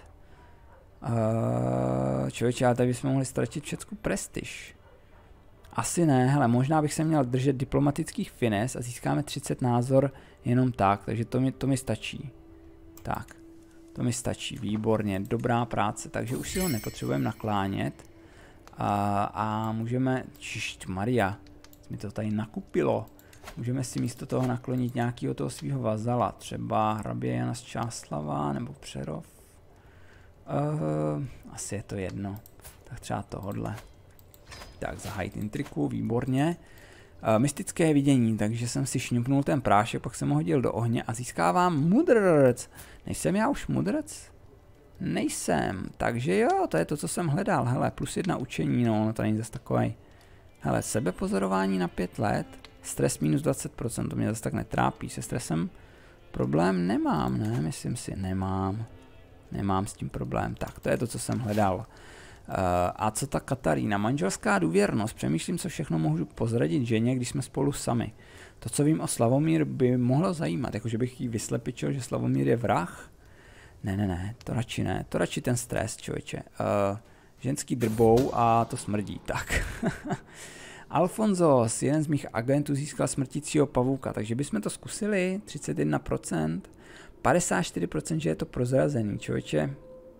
uh, člověče, ale tady bychom mohli ztratit všecku prestiž. Asi ne, hele, možná bych se měl držet diplomatických fines a získáme třicet názor jenom tak, takže to mi, to mi stačí. Tak, to mi stačí, výborně, dobrá práce, takže už si ho nepotřebujeme naklánět. A, a můžeme, čišť Maria, mi to tady nakupilo. Můžeme si místo toho naklonit nějakého toho svého vazala, třeba hrabě Jana z Čáslava nebo Přerov. Uh, asi je to jedno, tak třeba tohodle. Tak zahájit intriku, výborně. Uh, mystické vidění, takže jsem si šňupnul ten prášek, pak jsem ho hodil do ohně a získávám mudrc. Nejsem já už mudrc? Nejsem, takže jo, to je to, co jsem hledal. Hele, plus jedna učení, no, no to není zase takovej. Hele, sebepozorování na pět let, stres minus dvacet procent, to mě zase tak netrápí. Se stresem problém nemám, ne, myslím si, nemám. Nemám s tím problém, tak to je to, co jsem hledal. Uh, a co ta Katarína? Manželská důvěrnost, přemýšlím, co všechno můžu pozradit ženě, když jsme spolu sami. To, co vím o Slavomír, by mohlo zajímat, jakože bych jí vyslepičil, že Slavomír je vrah. Ne, ne, ne, to radši ne, to radši ten stres, člověče. Uh, ženský drbou a to smrdí, tak. Alfonsos, jeden z mých agentů, získal smrtícího pavouka, takže bychom to zkusili, třicet jedna procent, padesát čtyři procent, že je to prozrazený, člověče.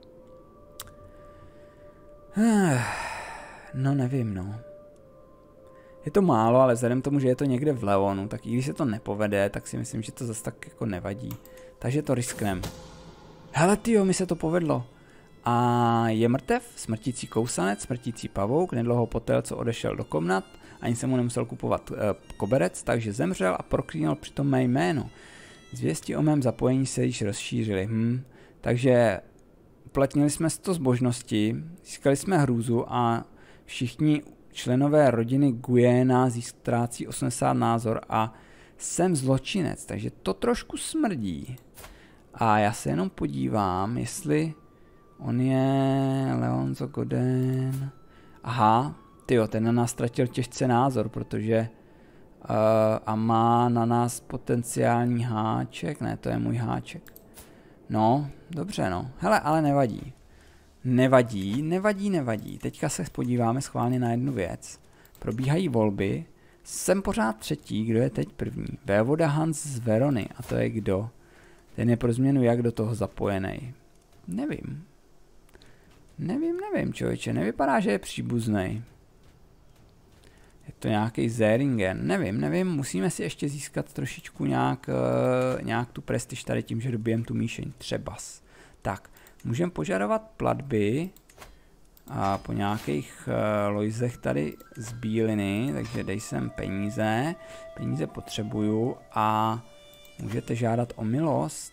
No nevím, no. Je to málo, ale vzhledem tomu, že je to někde v Leonu, tak i když se to nepovede, tak si myslím, že to zase tak jako nevadí. Takže to risknem. Hele tyjo, mi se to povedlo. A je mrtev, smrtící kousanec, smrtící pavouk, nedlouho poté, co odešel do komnat, ani se mu nemusel kupovat e, koberec, takže zemřel a proklínal přitom mé jméno. Zvěsti o mém zapojení se již rozšířily. Hm. Takže uplatnili jsme sto zbožnosti, získali jsme hrůzu a všichni členové rodiny Guyena ztrácí osmdesát názor a jsem zločinec, takže to trošku smrdí. A já se jenom podívám, jestli on je Leonzo Goden. Aha, tyjo, ten na nás ztratil těžce názor, protože uh, a má na nás potenciální háček. Ne, to je můj háček. No, dobře no. Hele, ale nevadí. Nevadí, nevadí, nevadí. Teďka se podíváme schválně na jednu věc. Probíhají volby. Jsem pořád třetí, kdo je teď první? Vévoda Hans z Verony. A to je kdo? Ten je pro změnu jak do toho zapojený. Nevím. Nevím, nevím, člověče. Nevypadá, že je příbuznej. Je to nějaký Zeringen. Nevím, nevím. Musíme si ještě získat trošičku nějak, uh, nějak tu prestiž tady tím, že dobijem tu míšeň. Třebas. Tak, můžeme požadovat platby a po nějakých uh, lojzech tady z bíliny, takže dej sem peníze. Peníze potřebuju a můžete žádat o milost.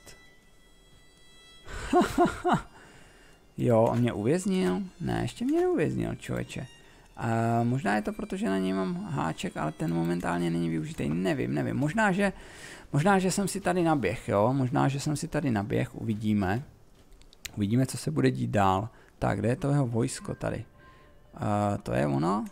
Jo, on mě uvěznil? Ne, ještě mě neuvěznil, člověče. A možná je to proto, že na něj mám háček, ale ten momentálně není využitý. Nevím, nevím. Možná, že, možná, že jsem si tady naběh, jo? Možná, že jsem si tady naběh, uvidíme. Uvidíme, co se bude dít dál. Tak, kde je to jeho vojsko tady? Uh, to je ono?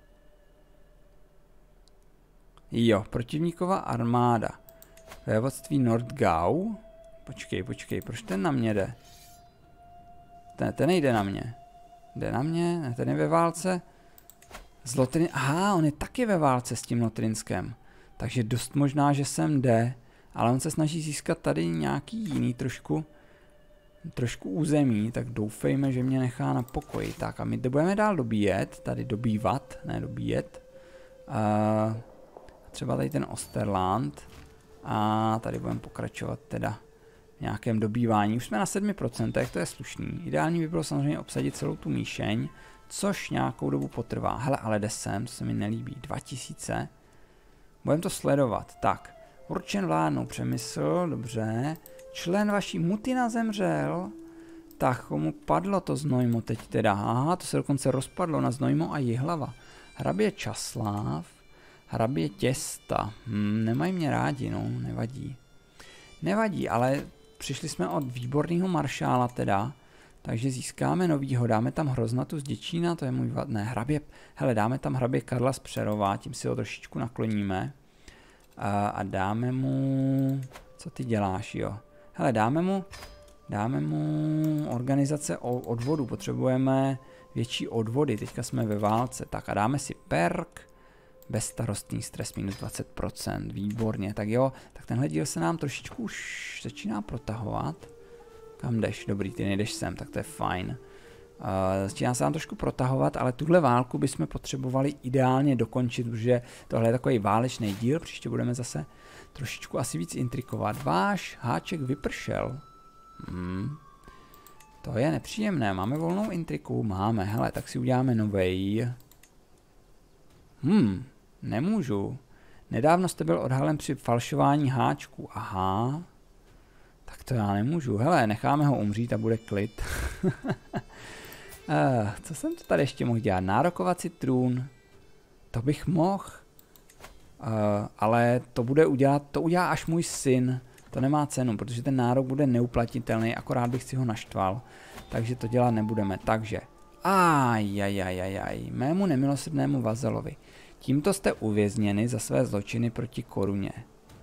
Jo, protivníková armáda. Vévodství Nordgau. Počkej, počkej, proč ten na mě jde? Ten, ten nejde na mě. Jde na mě? Ne, ten je ve válce. S Lotrin... Aha, on je taky ve válce s tím Lotrinskem. Takže dost možná, že sem jde. Ale on se snaží získat tady nějaký jiný trošku... Trošku území, tak doufejme, že mě nechá na pokoji. Tak a my budeme dál dobíjet. Tady dobývat, ne dobíjet. Uh, třeba tady ten Osterland. A tady budeme pokračovat teda v nějakém dobývání. Už jsme na sedmi procentech, to je slušný. Ideální by bylo samozřejmě obsadit celou tu míšeň, což nějakou dobu potrvá. Hele, ale jde sem, to se mi nelíbí. dva tisíce. Budeme to sledovat. Tak, určen vládnou Přemysl, dobře. Člen vaší Mutina zemřel. Tak, komu padlo to Znojmo teď teda? Aha, to se dokonce rozpadlo na Znojmo a Jihlava. Hrabě Časlav. Hrabě Těsta. Hm, nemají mě rádi, no, nevadí. Nevadí, ale přišli jsme od výborného maršála teda, takže získáme novýho, dáme tam Hroznatu z Děčína, to je můj, ne, hrabě, hele, dáme tam hrabě Karla z Přerova, tím si ho trošičku nakloníme. A, a dáme mu, co ty děláš, jo? Hele, dáme mu, dáme mu organizace odvodu, potřebujeme větší odvody, teďka jsme ve válce, tak a dáme si perk, bezstarostný stres minus dvacet procent, výborně, tak jo, tak tenhle díl se nám trošičku už začíná protahovat. Kam jdeš? Dobrý, ty nejdeš sem, tak to je fajn. Začíná se nám trošku protahovat, ale tuhle válku bychom potřebovali ideálně dokončit, protože tohle je takový válečný díl, příště budeme zase trošičku asi víc intrikovat. Váš háček vypršel. Hmm. To je nepříjemné, máme volnou intriku, máme, hele, tak si uděláme novej. Hmm, nemůžu. Nedávno jste byl odhalen při falšování háčku, aha. Tak to já nemůžu, hele, necháme ho umřít a bude klid. Uh, co jsem to tady ještě mohl dělat? Nárokovací trůn. To bych mohl. Uh, ale to bude udělat, to udělá až můj syn. To nemá cenu, protože ten nárok bude neuplatnitelný, akorát bych si ho naštval. Takže to dělat nebudeme. Takže. Ajajajajaj. Mému nemilosrdnému vazalovi. Tímto jste uvězněni za své zločiny proti koruně.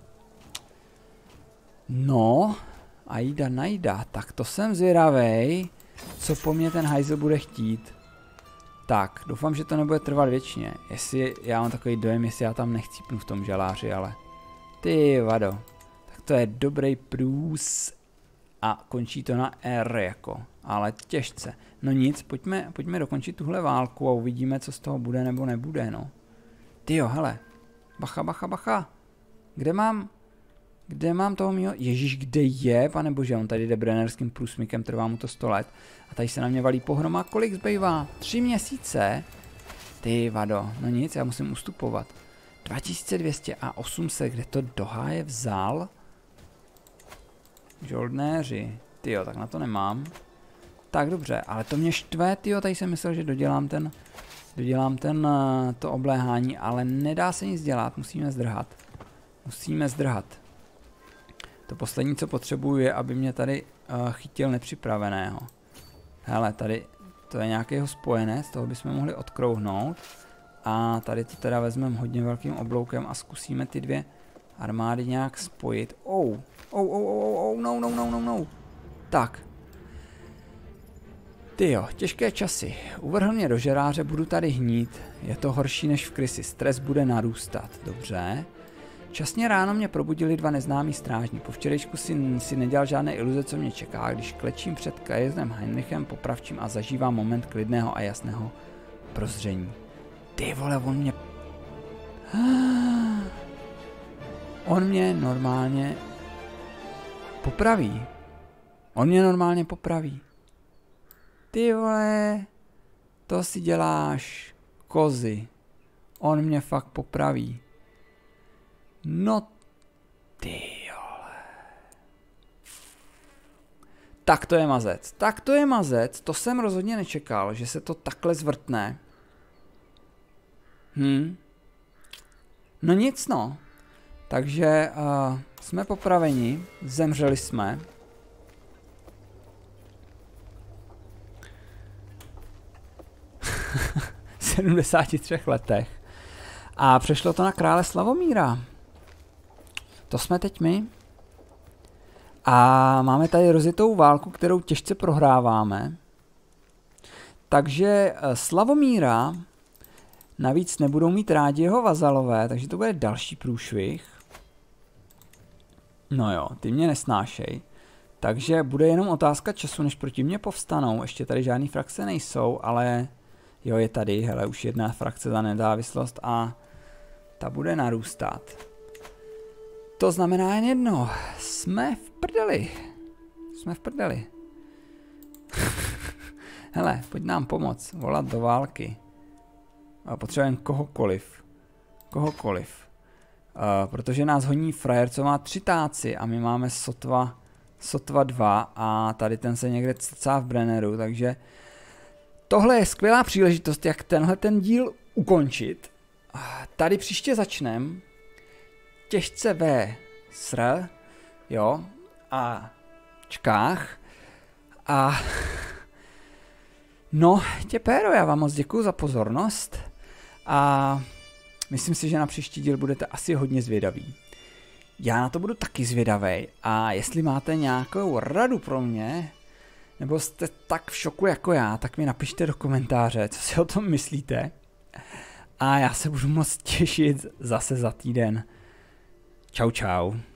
No. Ajda najda. Tak to jsem zvědavej. Co po mně ten hajzl bude chtít. Tak, doufám, že to nebude trvat věčně. Jestli, já mám takový dojem, jestli já tam nechcípnu v tom žaláři, ale... Ty vado. Tak to je dobrý průz. A končí to na R jako. Ale těžce. No nic, pojďme, pojďme dokončit tuhle válku a uvidíme, co z toho bude nebo nebude, no. Tyjo, hele. Bacha, bacha, bacha. Kde mám... Kde mám toho mýho? Ježíš, kde je? Pane bože, on tady jde brennerským průsmykem, trvá mu to sto let. A tady se na mě valí pohroma. Kolik zbývá? Tři měsíce? Ty vado, no nic, já musím ustupovat. dva tisíce dvě stě a osm set, kde to do háje vzal? Žoldnéři. Tyjo, tak na to nemám. Tak dobře, ale to mě štve, tyjo, tady jsem myslel, že dodělám ten, dodělám ten, to obléhání, ale nedá se nic dělat, musíme zdrhat. Musíme zdrhat. To poslední, co potřebuju, je, aby mě tady uh, chytil nepřipraveného. Hele, tady to je nějakého spojenec, toho bychom mohli odkrouhnout. A tady to teda vezmeme hodně velkým obloukem a zkusíme ty dvě armády nějak spojit. Oh, oh, oh, oh, oh, no, no, no, no, no. Tak. Tyjo, těžké časy. Uvrhl mě do žeráře, budu tady hnít. Je to horší než v Krysi, stres bude narůstat. Dobře. Časně ráno mě probudili dva neznámí strážní. Po včerejšku si, si nedělal žádné iluze, co mě čeká, když klečím před Kajezdem Heinrichem popravčím a zažívám moment klidného a jasného prozření. Ty vole, on mě... On mě normálně popraví. On mě normálně popraví. Ty vole, to si děláš kozy. On mě fakt popraví. No ty jole. Tak to je mazec. Tak to je mazec. To jsem rozhodně nečekal, že se to takhle zvrtne. Hm. No nic no. Takže uh, jsme popraveni. Zemřeli jsme. V sedmdesáti třech letech. A přešlo to na krále Slavomíra. To jsme teď my. A máme tady rozjetou válku, kterou těžce prohráváme. Takže Slavomíra navíc nebudou mít rádi jeho vazalové, takže to bude další průšvih. No jo, ty mě nesnášej. Takže bude jenom otázka času, než proti mě povstanou. Ještě tady žádný frakce nejsou, ale jo, je tady, hele, už jedna frakce za nezávislost a ta bude narůstat. To znamená jen jedno. Jsme v prdeli. Jsme v prdeli. Hele, pojď nám pomoct. Volat do války. Potřebujeme kohokoliv. Kohokoliv. Uh, protože nás honí frajer, co má tři táci a my máme sotva, sotva dva a tady ten se někde ccá v Brenneru, takže tohle je skvělá příležitost, jak tenhle ten díl ukončit. Uh, tady příště začnem. Těžce ve sr, jo, a čkách a no, tě péro, já vám moc děkuju za pozornost a myslím si, že na příští díl budete asi hodně zvědaví. Já na to budu taky zvědavej a jestli máte nějakou radu pro mě, nebo jste tak v šoku jako já, tak mi napište do komentáře, co si o tom myslíte a já se budu moc těšit zase za týden. Čau, čau.